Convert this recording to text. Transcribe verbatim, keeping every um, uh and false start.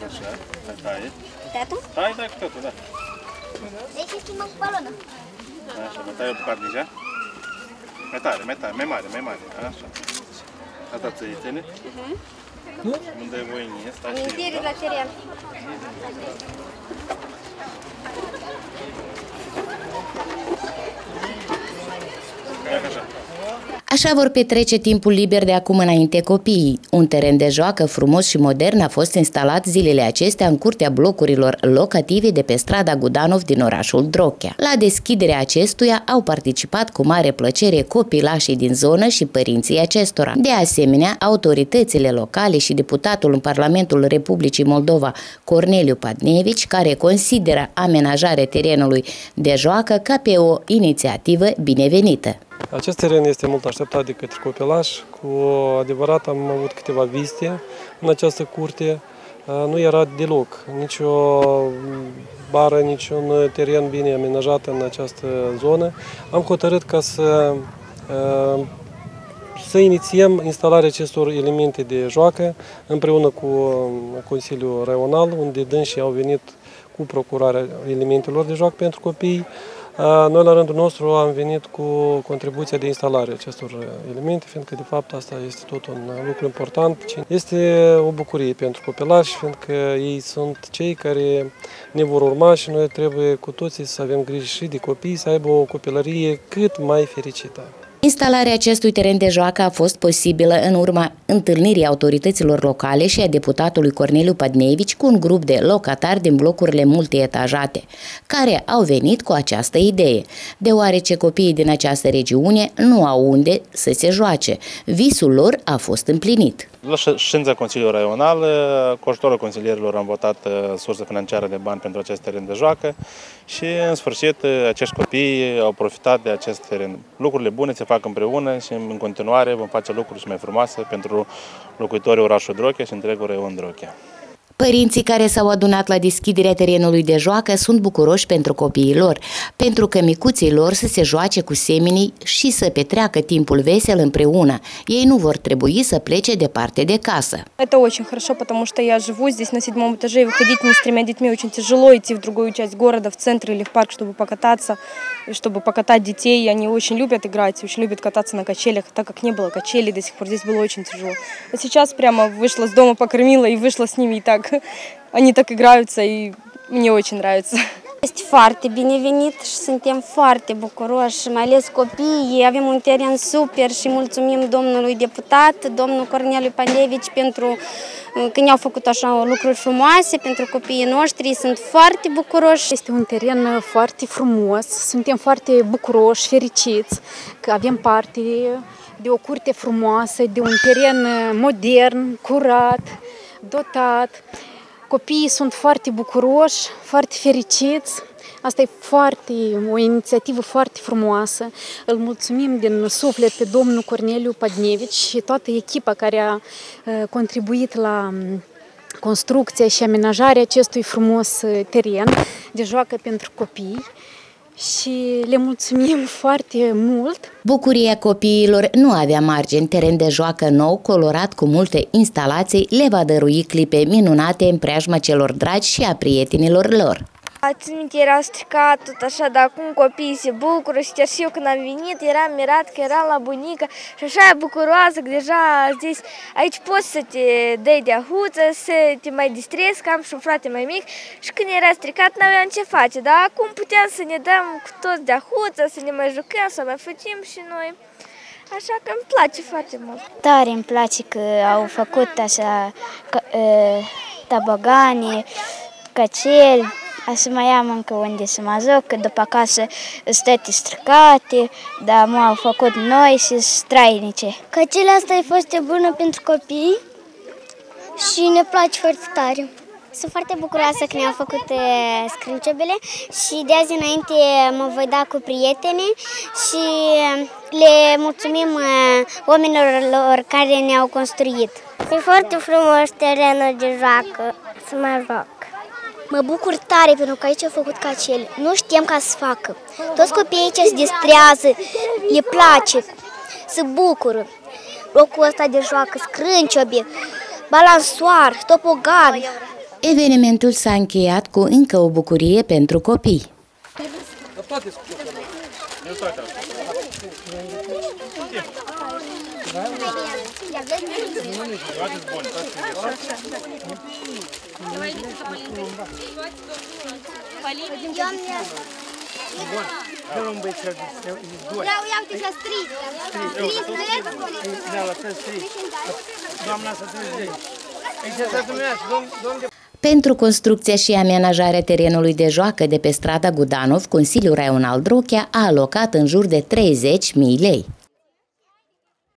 Așa, mai taie. Tatu? Hai, dai cu totul, da. Deci să schimbăm cu balonul. Așa, mai taie o bucată deja. Mai tare, mai tare, mai mare, mai mare. Așa. Asta țăițele. Unde e voinie, stai și Amintiri la cereal. Așa vor petrece timpul liber de acum înainte copiii. Un teren de joacă frumos și modern a fost instalat zilele acestea în curtea blocurilor locative de pe strada Gudanov din orașul Drochea. La deschiderea acestuia au participat cu mare plăcere copilașii din zonă și părinții acestora. De asemenea, autoritățile locale și deputatul în Parlamentul Republicii Moldova, Corneliu Padnevici, care consideră amenajarea terenului de joacă ca pe o inițiativă binevenită. Acest teren este mult așteptat de către copilași. Cu adevărat am avut câteva vizite în această curte. Nu era deloc nicio bară, niciun teren bine amenajat în această zonă. Am hotărât ca să, să inițiem instalarea acestor elemente de joacă împreună cu Consiliul Raional, unde dânsii au venit cu procurarea elementelor de joacă pentru copii. Noi, la rândul nostru, am venit cu contribuția de instalare acestor elemente, fiindcă, de fapt, asta este tot un lucru important. Este o bucurie pentru copilași, fiindcă ei sunt cei care ne vor urma și noi trebuie cu toții să avem grijă și de copii, să aibă o copilărie cât mai fericită. Instalarea acestui teren de joacă a fost posibilă în urma întâlnirii autorităților locale și a deputatului Corneliu Padnevici cu un grup de locatari din blocurile multietajate, care au venit cu această idee, deoarece copiii din această regiune nu au unde să se joace. Visul lor a fost împlinit. La ședința Consiliului Raional, cu ajutorul consilierilor am votat sursă financiară de bani pentru acest teren de joacă și, în sfârșit, acești copii au profitat de acest teren. Lucrurile bune se fac împreună și, în continuare, vom face lucruri și mai frumoase pentru locuitorii orașului Drochea și întregul raion Drochea. Părinții care s-au adunat la deschiderea terenului de joacă sunt bucuroși pentru copiii lor, pentru că micuții lor să se joace cu semenii și să petreacă timpul vesel împreună. Ei nu vor trebui să plece departe de casă. Это очень хорошо, потому что я живу здесь на седьмом этаже, и выходить мне с тремя детьми очень тяжело, идти в другую часть города, в центр или в парк, чтобы покататься, чтобы покатать детей. Они очень любят играть, очень любят кататься на качелях, так как не было качелей до сих пор, здесь было очень тяжело. А сейчас прямо вышла с дома, покормила и вышла с ними и так. Они так играются, и мне очень нравится. Este foarte binevenit și suntem foarte bucuroși, mai ales copiii. Avem un teren super și mulțumim domnului deputat, domnul Corneliu Padnevici, pentru că ne-au făcut așa lucruri frumoase pentru copiii noștri. Sunt foarte bucuroși. Este un teren foarte frumos, suntem foarte bucuroși, fericiți că avem parte de o curte frumoasă, de un teren modern, curat, dotat. Copiii sunt foarte bucuroși, foarte fericiți. Asta e foarte, o inițiativă foarte frumoasă. Îl mulțumim din suflet pe domnul Corneliu Padnevici și toată echipa care a contribuit la construcția și amenajarea acestui frumos teren de joacă pentru copii. Și le mulțumim foarte mult. Bucuria copiilor nu avea margini. Teren de joacă nou, colorat cu multe instalații, le va dărui clipe minunate în preajma celor dragi și a prietenilor lor. Țin minte, era stricat tot așa, dar acum copiii se bucură și chiar și eu când am venit eram mirat că eram la bunica și așa e bucuroasă că deja здесь, aici poți să te dai de ahuță, să te mai distrezi, că am și un frate mai mic și când era stricat n-aveam ce face, dar acum puteam să ne dăm cu toți de ahuță, să ne mai jucăm, să mai facem și noi. Așa că îmi place foarte mult. Tare îmi place că au făcut așa tabagane, căceli. Așa mai am încă unde să mă joc, că după acasă sunt stricate, dar m-au făcut noi și strainice. Căcila asta e foarte bună pentru copii și ne place foarte tare. Sunt foarte bucuroasă că ne-au făcut scrânciobele și de azi înainte mă voi da cu prieteni și le mulțumim oamenilor lor care ne-au construit. E foarte frumos terenul de joacă, să mă joc. Mă bucur tare pentru că aici au făcut cacele. Nu știam ca să facă. Toți copiii aici se distrează, le place, se bucură. Locul ăsta de joacă, scrânciobe, balansoar, topogan. Evenimentul s-a încheiat cu încă o bucurie pentru copii. Pentru construcția și amenajarea terenului de joacă de pe strada Gudanov, Consiliul Raional Drochea a alocat în jur de treizeci de mii lei.